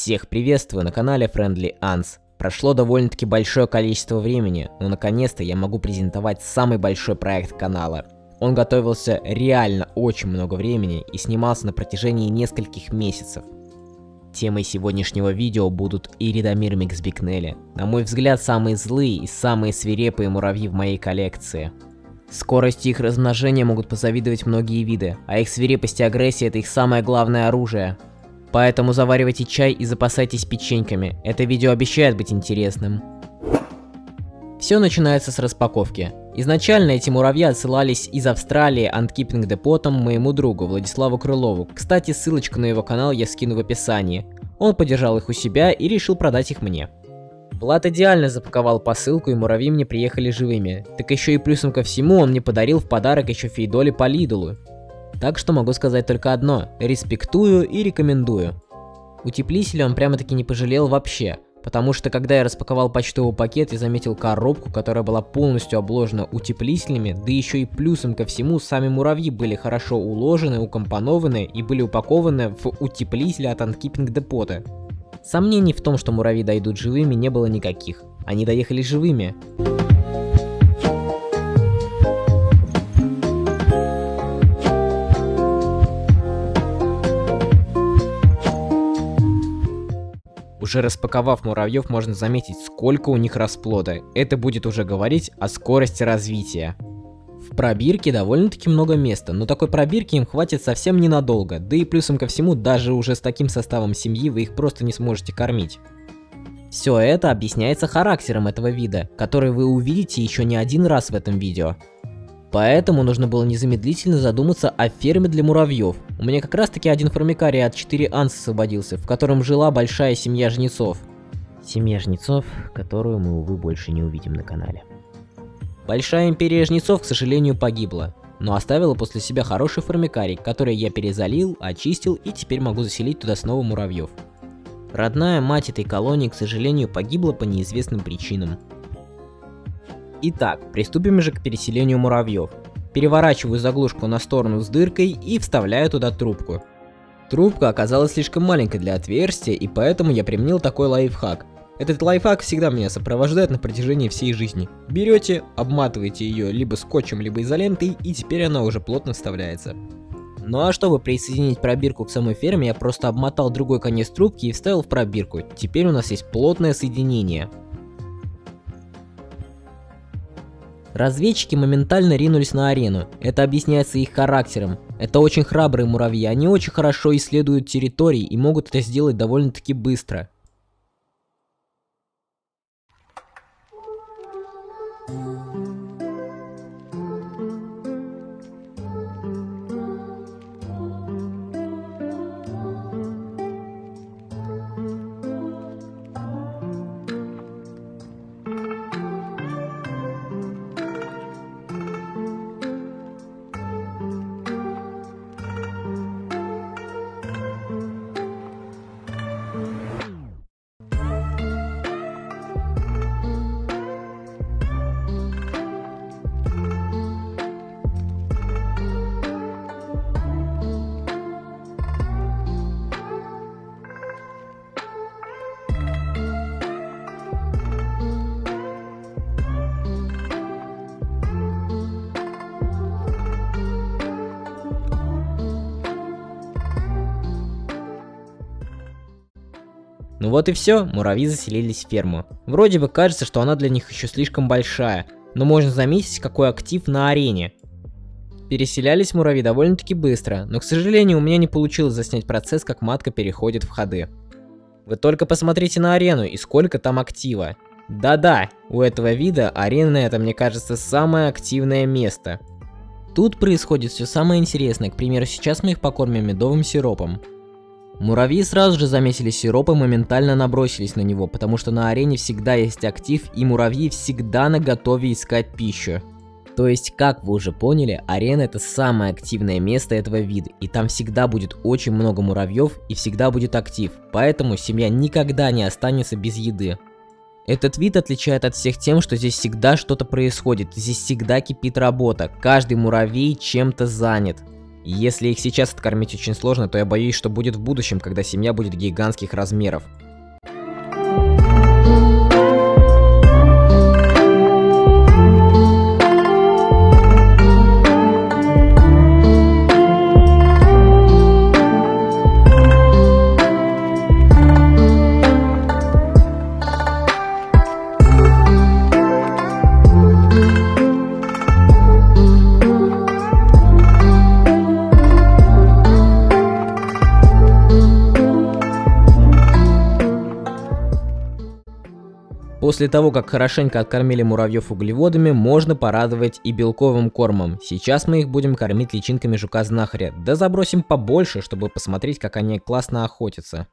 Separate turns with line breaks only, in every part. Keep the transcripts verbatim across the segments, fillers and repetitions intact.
Всех приветствую на канале Friendly Ants. Прошло довольно-таки большое количество времени, но наконец-то я могу презентовать самый большой проект канала. Он готовился реально очень много времени и снимался на протяжении нескольких месяцев. Темой сегодняшнего видео будут Иридамир Миксбикнели. На мой взгляд, самые злые и самые свирепые муравьи в моей коллекции. Скорости их размножения могут позавидовать многие виды, а их свирепость и агрессия — это их самое главное оружие. Поэтому заваривайте чай и запасайтесь печеньками, это видео обещает быть интересным. Все начинается с распаковки. Изначально эти муравьи отсылались из Австралии Антkeeping Depot'ом моему другу Владиславу Крылову. Кстати, ссылочку на его канал я скину в описании. Он подержал их у себя и решил продать их мне. Влад идеально запаковал посылку, и муравьи мне приехали живыми. Так еще и плюсом ко всему он мне подарил в подарок еще фейдоли по Лидулу. Так что могу сказать только одно: респектую и рекомендую. Утеплителя он прямо-таки не пожалел вообще, потому что когда я распаковал почтовый пакет, я заметил коробку, которая была полностью обложена утеплителями, да еще и плюсом ко всему сами муравьи были хорошо уложены, укомпонованы и были упакованы в утеплитель от Антkeeping Depot'а. Сомнений в том, что муравьи дойдут живыми, не было никаких. Они доехали живыми. Уже распаковав муравьев, можно заметить, сколько у них расплода. Это будет уже говорить о скорости развития. В пробирке довольно-таки много места, но такой пробирки им хватит совсем ненадолго, да и плюсом ко всему, даже уже с таким составом семьи вы их просто не сможете кормить. Все это объясняется характером этого вида, который вы увидите еще не один раз в этом видео. Поэтому нужно было незамедлительно задуматься о ферме для муравьев. У меня как раз таки один формикарий от четыре Ants освободился, в котором жила большая семья жнецов. Семья жнецов, которую мы, увы, больше не увидим на канале. Большая империя жнецов, к сожалению, погибла, но оставила после себя хороший формикарий, который я перезалил, очистил и теперь могу заселить туда снова муравьев. Родная мать этой колонии, к сожалению, погибла по неизвестным причинам. Итак, приступим же к переселению муравьев. Переворачиваю заглушку на сторону с дыркой и вставляю туда трубку. Трубка оказалась слишком маленькой для отверстия, и поэтому я применил такой лайфхак. Этот лайфхак всегда меня сопровождает на протяжении всей жизни. Берете, обматываете ее либо скотчем, либо изолентой, и теперь она уже плотно вставляется. Ну а чтобы присоединить пробирку к самой ферме, я просто обмотал другой конец трубки и вставил в пробирку. Теперь у нас есть плотное соединение. Разведчики моментально ринулись на арену. Это объясняется их характером. Это очень храбрые муравьи, они очень хорошо исследуют территории и могут это сделать довольно-таки быстро. Ну вот и все, муравьи заселились в ферму. Вроде бы кажется, что она для них еще слишком большая, но можно заметить, какой актив на арене. Переселялись муравьи довольно-таки быстро, но, к сожалению, у меня не получилось заснять процесс, как матка переходит в ходы. Вы только посмотрите на арену и сколько там актива. Да-да, у этого вида арена — это, мне кажется, самое активное место. Тут происходит все самое интересное, к примеру, сейчас мы их покормим медовым сиропом. Муравьи сразу же заметили сироп и моментально набросились на него, потому что на арене всегда есть актив, и муравьи всегда наготове искать пищу. То есть, как вы уже поняли, арена — это самое активное место этого вида, и там всегда будет очень много муравьев и всегда будет актив, поэтому семья никогда не останется без еды. Этот вид отличает от всех тем, что здесь всегда что-то происходит, здесь всегда кипит работа, каждый муравей чем-то занят. Если их сейчас откормить очень сложно, то я боюсь, что будет в будущем, когда семья будет гигантских размеров. После того, как хорошенько откормили муравьев углеводами, можно порадовать и белковым кормом. Сейчас мы их будем кормить личинками жука-знахаря, да забросим побольше, чтобы посмотреть, как они классно охотятся.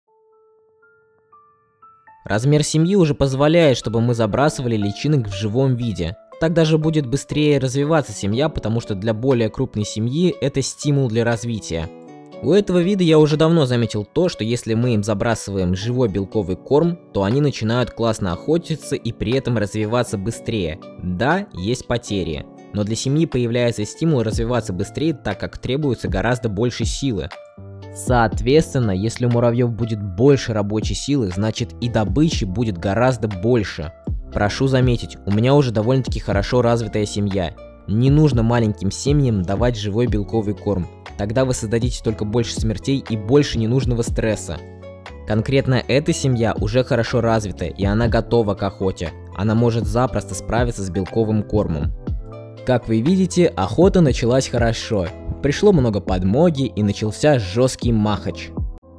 Размер семьи уже позволяет, чтобы мы забрасывали личинок в живом виде. Так даже будет быстрее развиваться семья, потому что для более крупной семьи это стимул для развития. У этого вида я уже давно заметил то, что если мы им забрасываем живой белковый корм, то они начинают классно охотиться и при этом развиваться быстрее. Да, есть потери, но для семьи появляется стимул развиваться быстрее, так как требуется гораздо больше силы. Соответственно, если у муравьев будет больше рабочей силы, значит и добычи будет гораздо больше. Прошу заметить, у меня уже довольно-таки хорошо развитая семья. Не нужно маленьким семьям давать живой белковый корм. Тогда вы создадите только больше смертей и больше ненужного стресса. Конкретно эта семья уже хорошо развита, и она готова к охоте. Она может запросто справиться с белковым кормом. Как вы видите, охота началась хорошо. Пришло много подмоги и начался жесткий махач.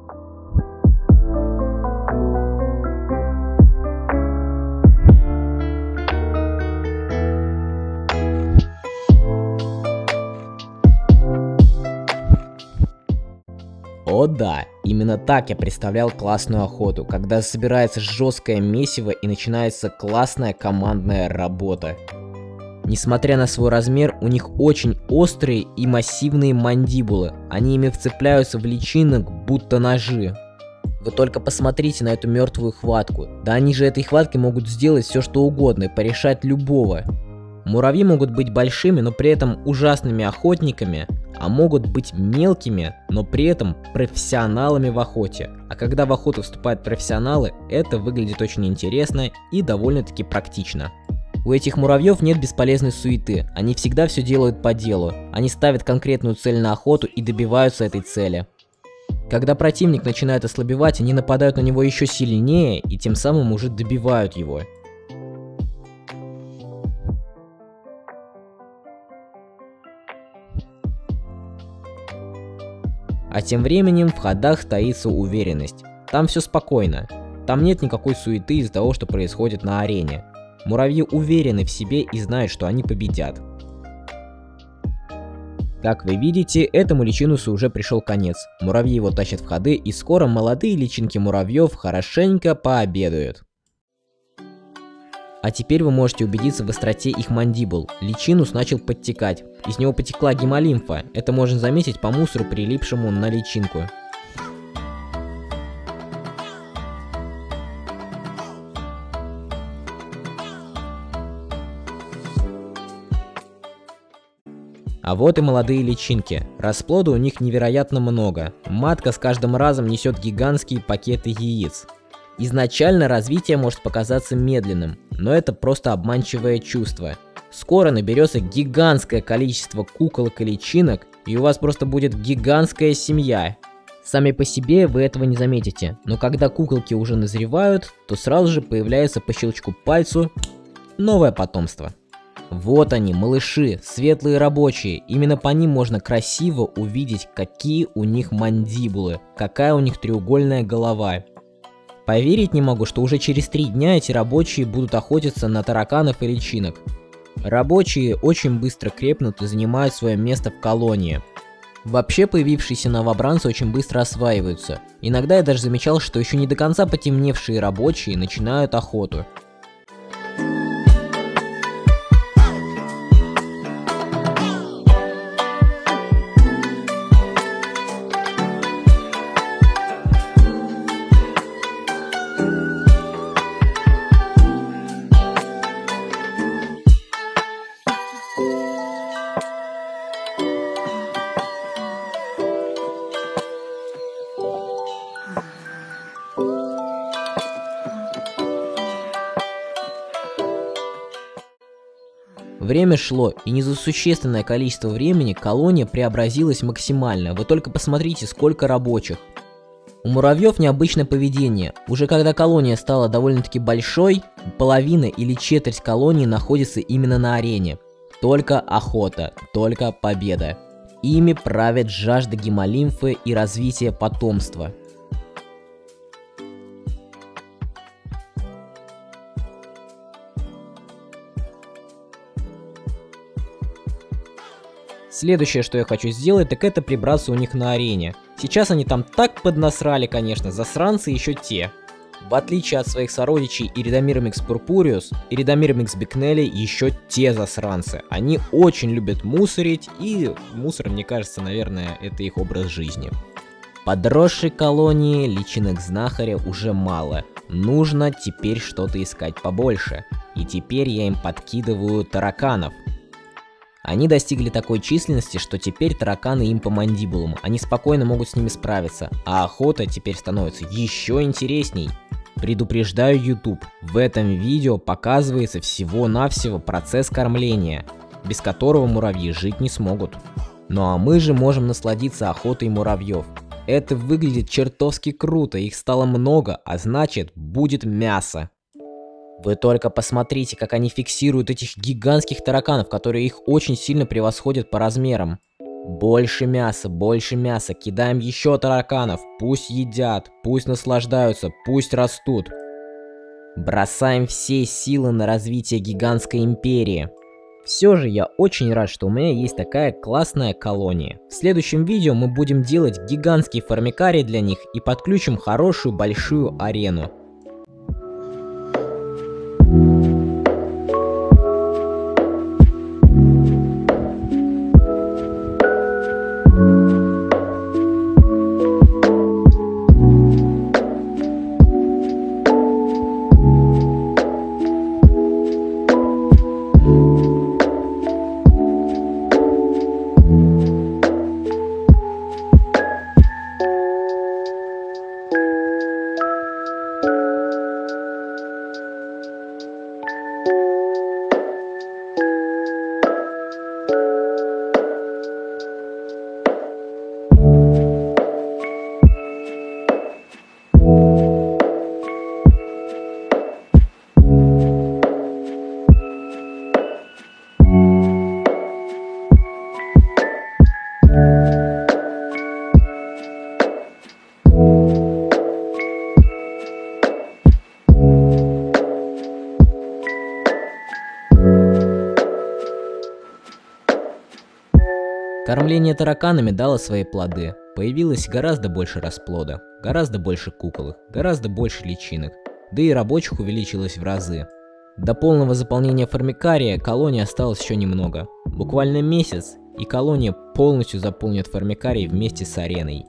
О да, именно так я представлял классную охоту, когда собирается жесткое месиво и начинается классная командная работа. Несмотря на свой размер, у них очень острые и массивные мандибулы, они ими вцепляются в личинок, будто ножи. Вы только посмотрите на эту мертвую хватку, да они же этой хваткой могут сделать все что угодно и порешать любого. Муравьи могут быть большими, но при этом ужасными охотниками, а могут быть мелкими, но при этом профессионалами в охоте. А когда в охоту вступают профессионалы, это выглядит очень интересно и довольно-таки практично. У этих муравьев нет бесполезной суеты, они всегда все делают по делу, они ставят конкретную цель на охоту и добиваются этой цели. Когда противник начинает ослабевать, они нападают на него еще сильнее и тем самым уже добивают его. А тем временем в ходах таится уверенность. Там все спокойно. Там нет никакой суеты из-за того, что происходит на арене. Муравьи уверены в себе и знают, что они победят. Как вы видите, этому личинусу уже пришел конец. Муравьи его тащат в ходы, и скоро молодые личинки муравьев хорошенько пообедают. А теперь вы можете убедиться в остроте их мандибул. Личинус начал подтекать. Из него потекла гемолимфа. Это можно заметить по мусору, прилипшему на личинку. А вот и молодые личинки. Расплода у них невероятно много. Матка с каждым разом несет гигантские пакеты яиц. Изначально развитие может показаться медленным, но это просто обманчивое чувство. Скоро наберется гигантское количество куколок и личинок, и у вас просто будет гигантская семья. Сами по себе вы этого не заметите, но когда куколки уже назревают, то сразу же появляется по щелчку пальцу новое потомство. Вот они, малыши, светлые рабочие, именно по ним можно красиво увидеть, какие у них мандибулы, какая у них треугольная голова. Поверить не могу, что уже через три дня эти рабочие будут охотиться на тараканов и личинок. Рабочие очень быстро крепнут и занимают свое место в колонии. Вообще появившиеся новобранцы очень быстро осваиваются. Иногда я даже замечал, что еще не до конца потемневшие рабочие начинают охоту. Время шло, и не за существенное количество времени колония преобразилась максимально. Вы только посмотрите, сколько рабочих. У муравьев необычное поведение. Уже когда колония стала довольно-таки большой, половина или четверть колонии находится именно на арене. Только охота, только победа. Ими правит жажда гемолимфы и развитие потомства. Следующее, что я хочу сделать, так это прибраться у них на арене. Сейчас они там так поднасрали, конечно, засранцы еще те. В отличие от своих сородичей Иридомирмекс Purpureus, Иридомирмекс Бикнелли еще те засранцы. Они очень любят мусорить, и мусор, мне кажется, наверное, это их образ жизни. Подросшей колонии личинок знахаря уже мало. Нужно теперь что-то искать побольше. И теперь я им подкидываю тараканов. Они достигли такой численности, что теперь тараканы им по мандибулам, они спокойно могут с ними справиться, а охота теперь становится еще интересней. Предупреждаю YouTube, в этом видео показывается всего-навсего процесс кормления, без которого муравьи жить не смогут. Ну а мы же можем насладиться охотой муравьев. Это выглядит чертовски круто, их стало много, а значит будет мясо. Вы только посмотрите, как они фиксируют этих гигантских тараканов, которые их очень сильно превосходят по размерам. Больше мяса, больше мяса, кидаем еще тараканов, пусть едят, пусть наслаждаются, пусть растут. Бросаем все силы на развитие гигантской империи. Все же я очень рад, что у меня есть такая классная колония. В следующем видео мы будем делать гигантский формикарий для них и подключим хорошую большую арену. Кормление тараканами дало свои плоды. Появилось гораздо больше расплода, гораздо больше куколок, гораздо больше личинок, да и рабочих увеличилось в разы. До полного заполнения формикария колонии осталось еще немного. Буквально месяц, и колония полностью заполнит формикарий вместе с ареной.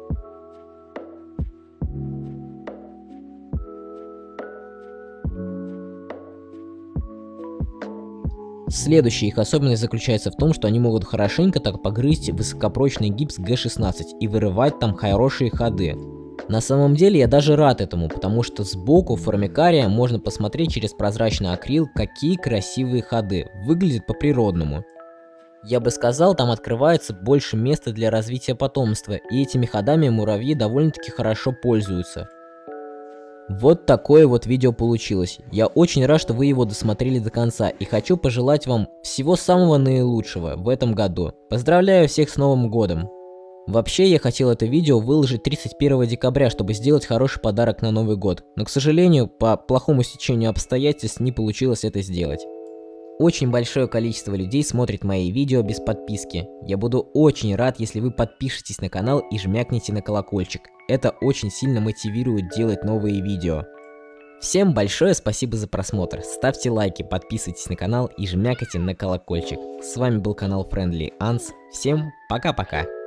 Следующая их особенность заключается в том, что они могут хорошенько так погрызть высокопрочный гипс Г шестнадцать и вырывать там хорошие ходы. На самом деле я даже рад этому, потому что сбоку формикария можно посмотреть через прозрачный акрил, какие красивые ходы, выглядит по-природному. Я бы сказал, там открывается больше места для развития потомства, и этими ходами муравьи довольно-таки хорошо пользуются. Вот такое вот видео получилось. Я очень рад, что вы его досмотрели до конца, и хочу пожелать вам всего самого наилучшего в этом году. Поздравляю всех с Новым годом! Вообще, я хотел это видео выложить тридцать первого декабря, чтобы сделать хороший подарок на Новый год, но, к сожалению, по плохому стечению обстоятельств не получилось это сделать. Очень большое количество людей смотрит мои видео без подписки. Я буду очень рад, если вы подпишетесь на канал и жмякнете на колокольчик. Это очень сильно мотивирует делать новые видео. Всем большое спасибо за просмотр. Ставьте лайки, подписывайтесь на канал и жмякайте на колокольчик. С вами был канал Friendly Ants. Всем пока-пока.